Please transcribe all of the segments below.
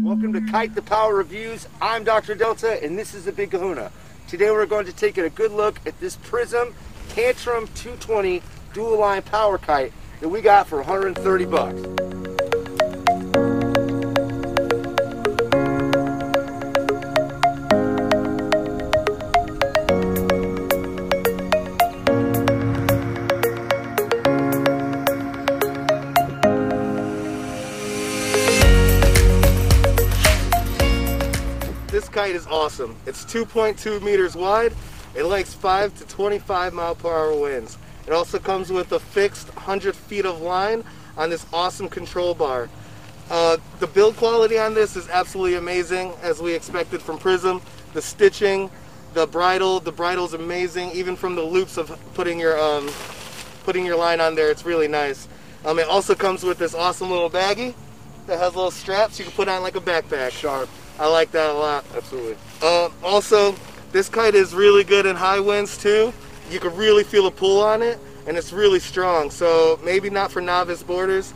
Welcome to Kite the Power Reviews. I'm Dr. Delta and this is the Big Kahuna. Today we're going to take a good look at this Prism Tantrum 220 dual line power kite that we got for 130 bucks. This kite is awesome. It's 2.2 meters wide. It likes 5 to 25 mile/hour winds. It also comes with a fixed 100 feet of line on this awesome control bar. The build quality on this is absolutely amazing, as we expected from Prism. The stitching, the bridle's amazing. Even from the loops of putting your line on there, it's really nice. It also comes with this awesome little baggie that has little straps you can put on like a backpack. Sharp. I like that a lot. Absolutely. Also, this kite is really good in high winds too. You can really feel a pull on it, and it's really strong. So maybe not for novice boarders.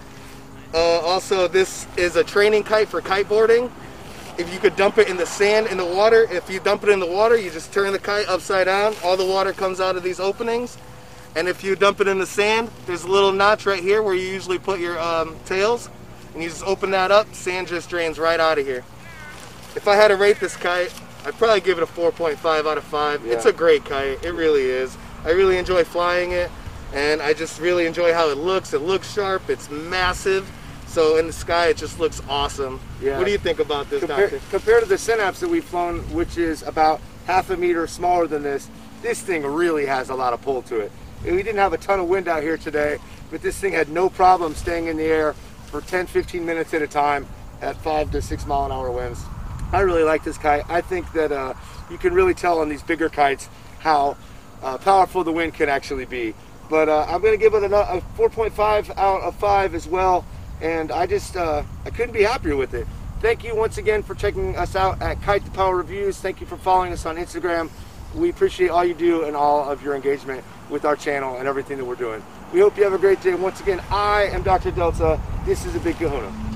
Also, this is a training kite for kiteboarding. If you could dump it in the sand, in the water, if you dump it in the water, you just turn the kite upside down. All the water comes out of these openings. And if you dump it in the sand, there's a little notch right here where you usually put your tails, and you just open that up. Sand just drains right out of here. If I had to rate this kite, I'd probably give it a 4.5 out of 5. Yeah. It's a great kite, it really is. I really enjoy flying it, and I just really enjoy how it looks. It looks sharp, it's massive, so in the sky it just looks awesome. Yeah. What do you think about this, Doctor? Compared to the Synapse that we've flown, which is about half a meter smaller than this thing really has a lot of pull to it. We didn't have a ton of wind out here today, but this thing had no problem staying in the air for 10-15 minutes at a time at 5 to 6 mile/hour winds. I really like this kite. I think that you can really tell on these bigger kites how powerful the wind can actually be. But I'm going to give it a 4.5 out of 5 as well. And I couldn't be happier with it. Thank you once again for checking us out at Kite the Power Reviews. Thank you for following us on Instagram. We appreciate all you do and all of your engagement with our channel and everything that we're doing. We hope you have a great day. Once again, I am Dr. Delta. This is a Big Kahuna.